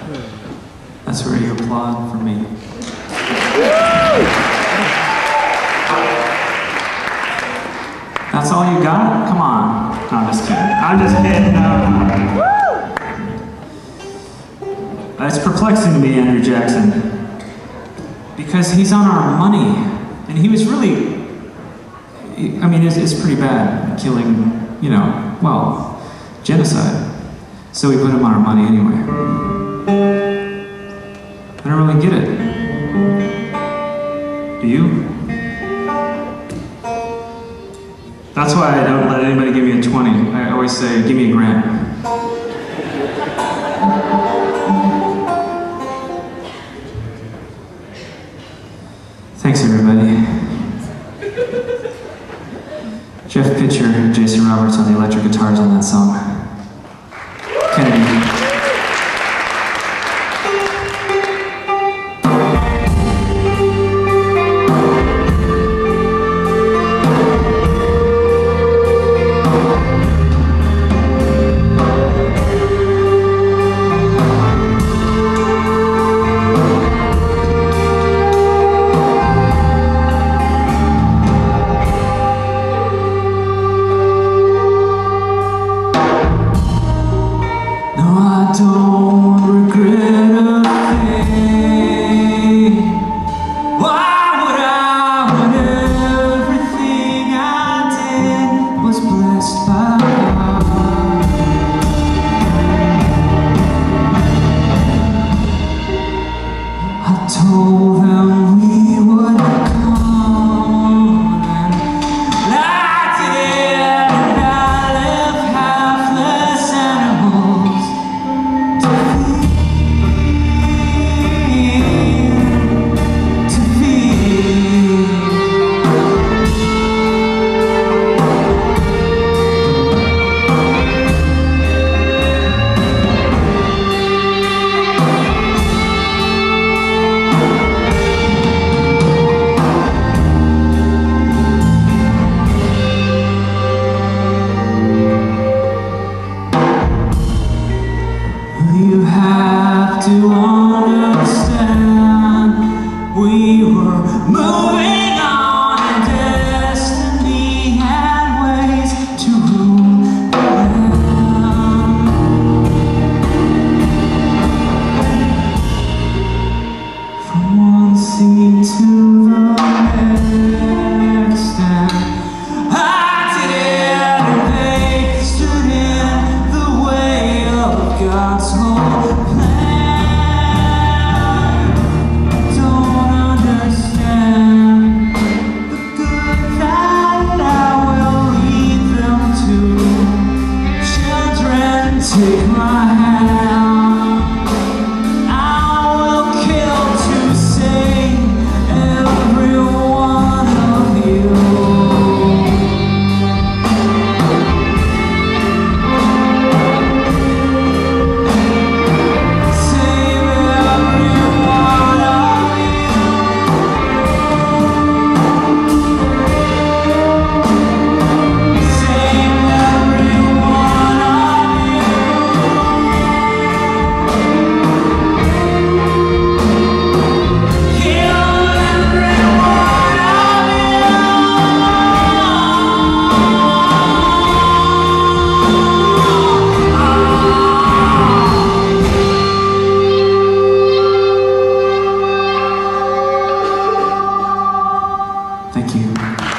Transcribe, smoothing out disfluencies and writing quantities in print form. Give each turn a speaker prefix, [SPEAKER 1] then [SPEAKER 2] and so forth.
[SPEAKER 1] That's where you applaud for me. That's all you got? Come on. No, I'm just kidding. I'm just kidding. No. It's perplexing to me, Andrew Jackson, because he's on our money, and he was really, I mean, it's pretty bad, killing, you know, well, genocide. So we put him on our money anyway. I don't really get it. Do you? That's why I don't let anybody give me a 20. I always say, give me a grand. Thanks, everybody. Jeff Pitcher, Jason Roberts on the electric guitars on that song. Kennedy. Don't regret a thing. Why would I when everything I did was blessed by God? I told them we would come and liked it, and I left half-less animals You have to understand, we were moving on and destiny had ways to rule the land. From one scene to the next, and I did it, and they stood in the way of God's whole plan. Don't understand the good that I will lead them to. Children, take my hand. I will kill to save every one of you. Thank you.